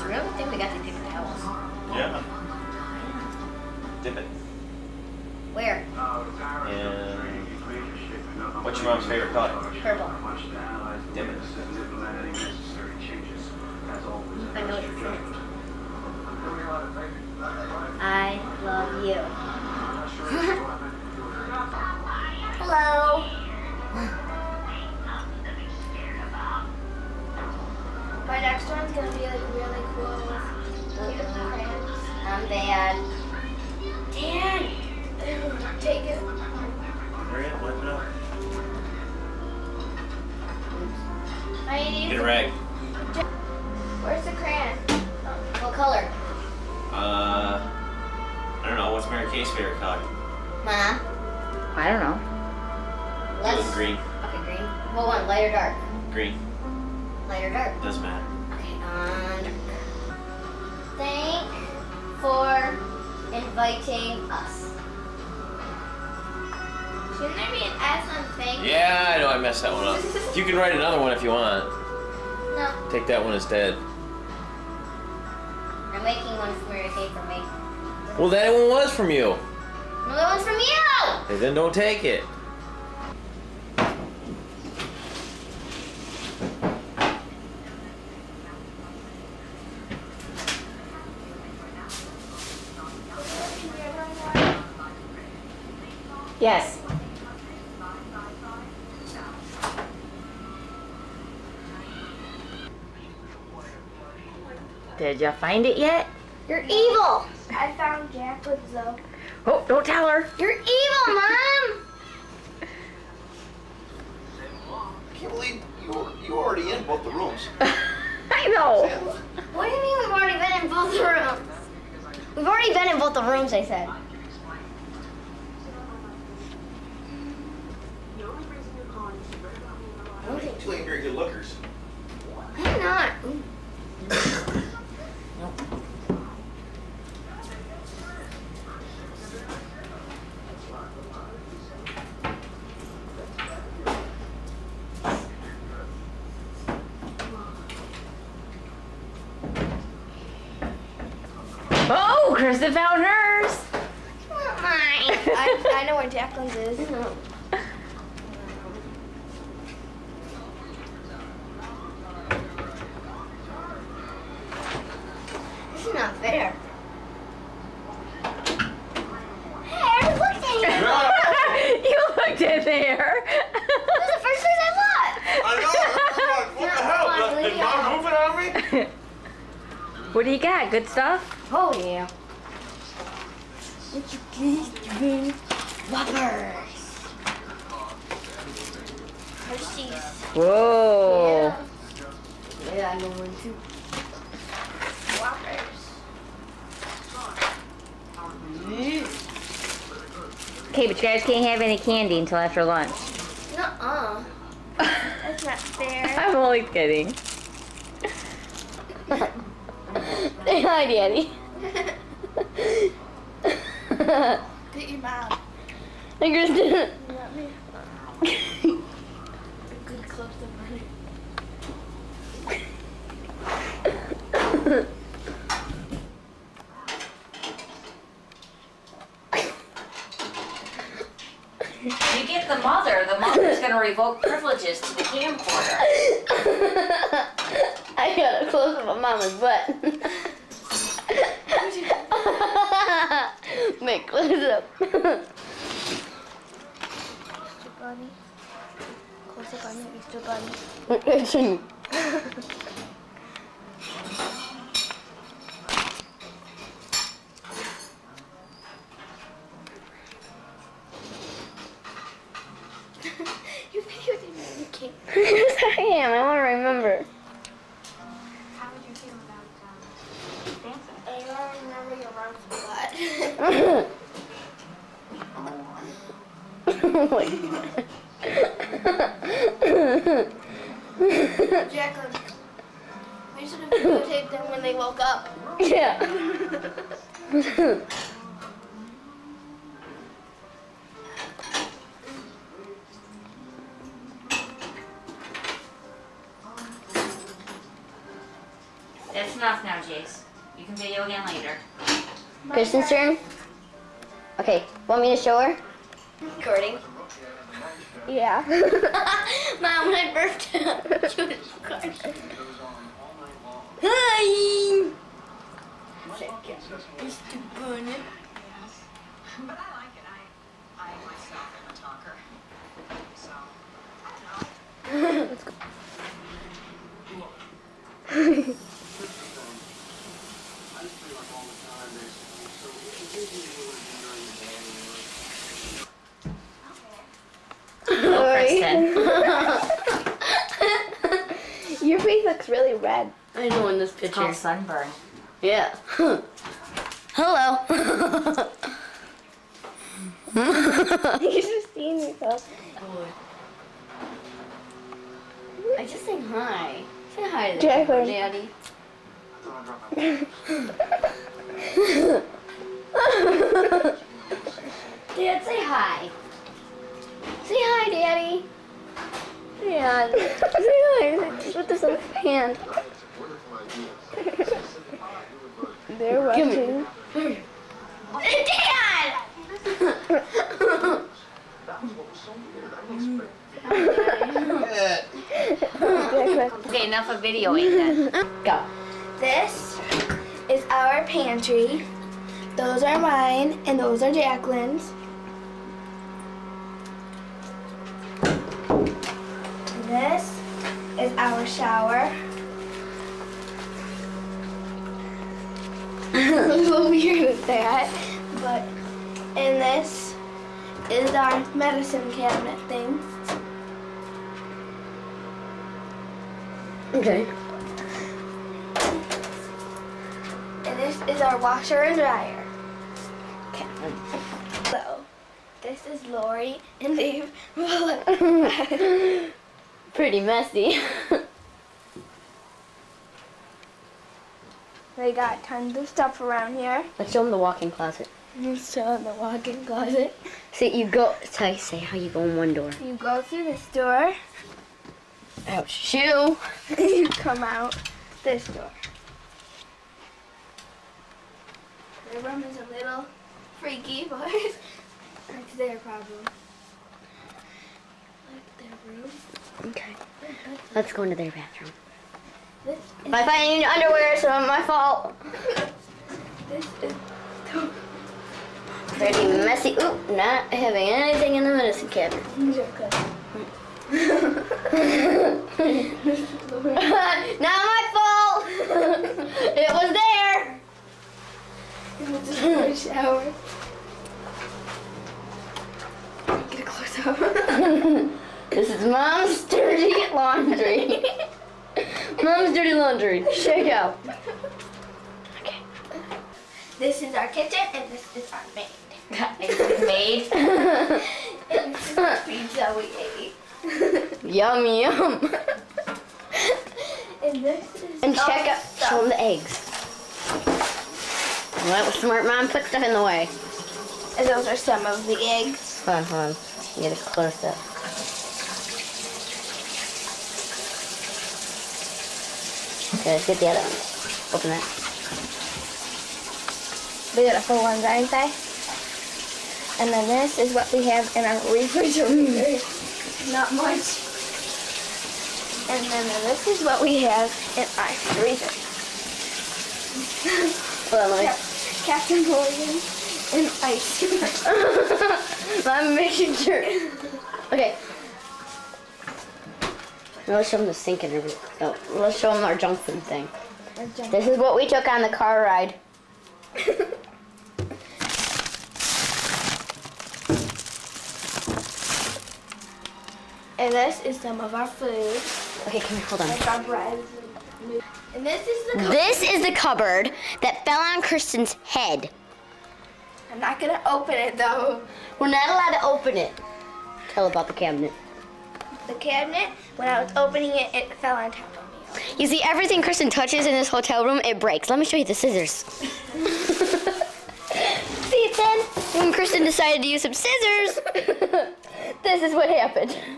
really think we got these paper towels. Yeah. Dip it. Where? And what's your mom's favorite color? Purple. Dip it. I know what it's saying. I love you. Hello. My next one's gonna be like really cool with crayons. I'm bad. Dan! Take it. Hurry up, wipe it up. I need Get a rag. Where's the crayon? What color? I don't know. What's Mary Kay's favorite color? Mom. I don't know. Let's green. Okay, green. What one? Light or dark? Green. Light or dark? Doesn't matter. Okay, thank for inviting us. Shouldn't there be an S on thank? Yeah, I know I messed that one up. You can write another one if you want. No. Take that one instead. I'm making one for Mary Kay for me. Well, that one was from you. No, that one's from you! Hey, then don't take it. Yes. Did you find it yet? You're evil! I found Jacqueline's though. Oh, don't tell her. You're evil, Mom! I can't believe you were already in both the rooms. I know. What do you mean we've already been in both the rooms? We've already been in both the rooms, I said. I don't think two ain't very good lookers. I'm not. Oh, Kristen found hers. Not mine. I know where Jacqueline's is. This is not fair. Hey, I already looked at you. You looked in there. This is the first place I looked. I know. What the hell? Did Mom move it on me? What do you got? Good stuff? Oh, yeah. What you get? Whoppers. Hershey's. Whoa. Yeah, I know one too. Whoppers. Okay, but you guys can't have any candy until after lunch. Nuh-uh. That's not fair. I'm only kidding. Say hi, Daddy. Get your mom. Hey, Kristen. You want me? A good close-up on it. You get the mother's gonna revoke privileges to the camcorder. I got a close-up on Mama's butt. Make close-up. Easter bunny. Close-up on your Easter bunny. You video didn't make me cake. Yes, I am. I want to remember. How would you feel about dancing? I don't remember your mom's butt. Oh my God. Jacqueline, we should have videotaped them when they woke up. Yeah. That's enough now, Jace. You can video again later. Kristen's turn. Okay, want me to show her? Recording. Yeah. Mom, when I burped, she was recording. Hi! Mr. Burnett. But I like it. I myself am a talker. So, I don't know. Let's go. Kristen. Your face looks really red. I know in this It's picture. called sunburn. Yeah. Hello. You're just seeing yourself. I just say hi. Say hi to the camera, Daddy. Dad, say hi. Say hi, Daddy. Dad, say hi with this other hand. They're watching. Dad! Okay, enough of videoing then. Go. This is our pantry. Those are mine, and those are Jacqueline's. This is our shower. A little weird with that, but and this is our medicine cabinet thing. Okay. And this is our washer and dryer. So, this is Lori and Dave. Pretty messy. They got tons of stuff around here. Let's show them the walk-in closet. Let's show them the walk-in closet. See, you go. Say how you go in one door. You go through this door. Ouch. Shoe. You come out this door. Their room is a little freaky, but that's their problem. Like their room. Okay. Let's go into their bathroom. This If I find any underwear, it's not my fault. is Pretty messy. Oop, not having anything in the medicine cabinet. Not my fault. It was there. This is our shower. Get a close up. This is Mom's dirty laundry. Mom's dirty laundry. Check out. Okay. This is our kitchen, and this is our maid. Made. And this is the pizza we ate. Yum, yum. And this is And check all out, show them the eggs. What smart mom put stuff in the way. And those are some of the eggs. Hold on. Get a close up. Okay, let's get the other one. Open that. Beautiful ones, aren't they? And then this is what we have in our refrigerator. Not much. And then this is what we have in our freezer. Hold on, let me. Captain Morgan and ice cream. I'm making sure. Okay. Now let's show them the sink and everything. No, let's show them our junk food thing. This is what we took on the car ride. And this is some of our food. Okay, come here, hold on. Like our bread. And this is the This is the cupboard that fell on Kristen's head. I'm not gonna open it though. We're not allowed to open it. Tell about the cabinet. The cabinet, when I was opening it, it fell on top of me. You see, everything Kristen touches in this hotel room, it breaks. Let me show you the scissors. See it then? When Kristen decided to use some scissors, this is what happened.